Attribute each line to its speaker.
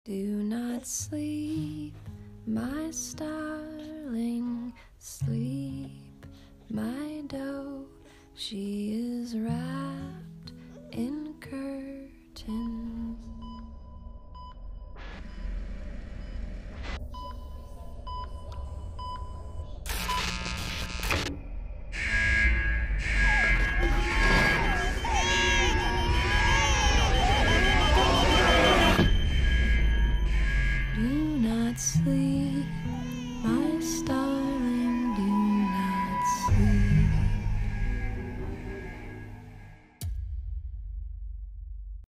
Speaker 1: Do not sleep, my starling, sleep, my doe. She is wrapped in curtains. Do not sleep, my star.